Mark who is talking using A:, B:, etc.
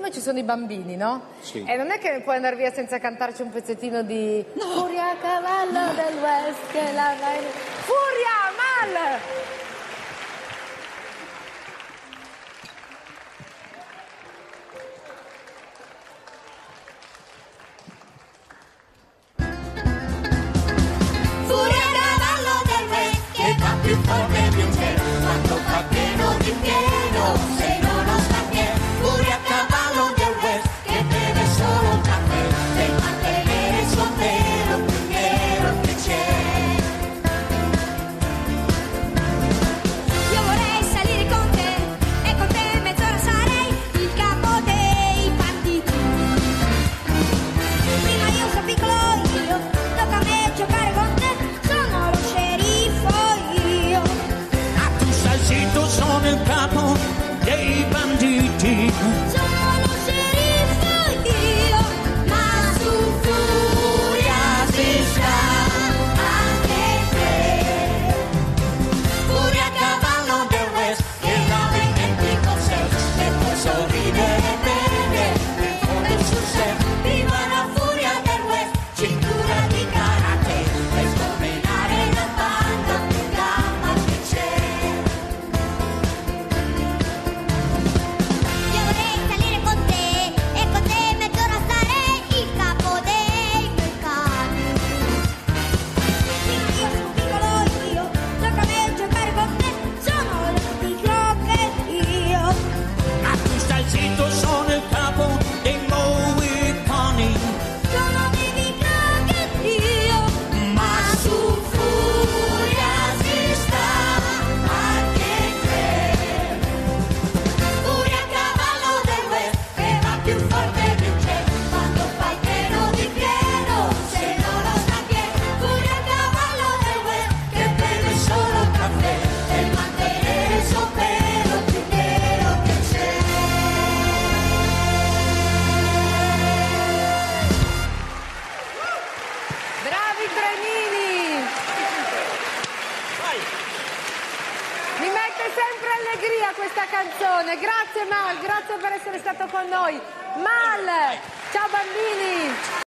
A: siccome ci sono i bambini, no?
B: Sì.
A: E non è che puoi andare via senza cantarci un pezzettino di Furia a cavallo del West che la vai... Furia, mal!
C: Furia a cavallo del West che va più forte più c'è, quando fa pieno di pieno, se non lo sta pieno. Furia a cavallo del West che beve solo un caffè, per mantenere il suo pelo più nero che c'è. Io vorrei salire con te e con te mezz'ora sarei il capo dei banditi. Prima io sono piccolo io, tocca a me giocare con te, sono lo sceriffo io.
D: Ah, tu stai zitto, sono il capo dei banditi.
C: Sono lo sceriffo io, ma su Furia si sta anche te. Furia a cavallo del West che la metti con sé, e puoi sorridere bene, in fondo sul sé. Viva la furia del West, cintura di karate, per sdominare la banda più gamma che c'è. Io vorrei salire con te e con te mezz'ora sarei il capo dei vulcani. Prima io sono piccolo io, tocca a me giocare con te, sono l'anticroche io.
D: Ah, tu stai zitto, sono il capo dei Mohicani.
C: Sono Baby Crockett io, ma su Furia si sta anche te. Furia a cavallo del West che va più forte più c'è, quando fai pieno di pieno, se non lo sta pieno. Furia a cavallo del West che beve solo caffè, per mantenere il suo pelo più nero che c'è.
A: Bravi trenini! Mi mette sempre allegria questa canzone. Grazie Mal, grazie per essere stato con noi. Mal! Ciao bambini!